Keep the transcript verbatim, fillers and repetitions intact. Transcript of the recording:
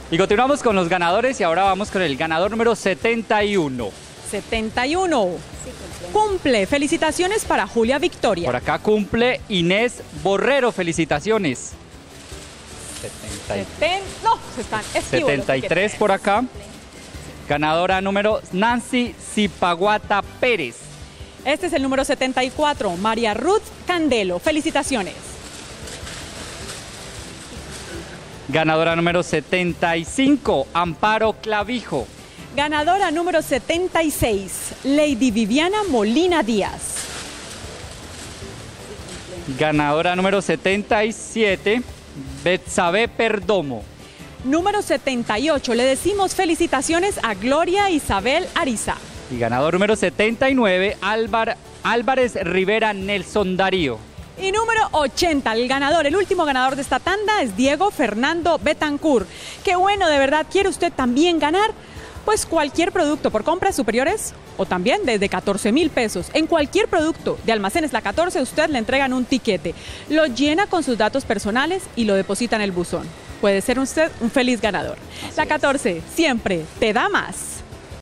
Y continuamos con los ganadores y ahora vamos con el ganador número setenta y uno. setenta y uno. Cumple. Felicitaciones para Julia Victoria. Por acá cumple Inés Borrero. Felicitaciones. setenta y tres. Seten... No, se están esquivos. setenta y tres por acá. Ganadora número Nancy Zipaguata Pérez. Este es el número setenta y cuatro, María Ruth Candelo. Felicitaciones. Ganadora número setenta y cinco, Amparo Clavijo. Ganadora número setenta y seis, Lady Viviana Molina Díaz. Ganadora número setenta y siete, Betsabe Perdomo. Número setenta y ocho, le decimos felicitaciones a Gloria Isabel Ariza. Y ganador número setenta y nueve, Álvar, Álvarez Rivera Nelson Darío. Y número ochenta, el ganador, el último ganador de esta tanda es Diego Fernando Betancourt. Qué bueno, de verdad, ¿quiere usted también ganar? Pues cualquier producto por compras superiores o también desde catorce mil pesos. En cualquier producto de Almacenes La catorce usted le entregan un tiquete. Lo llena con sus datos personales y lo deposita en el buzón. Puede ser usted un feliz ganador. La catorce siempre te da más.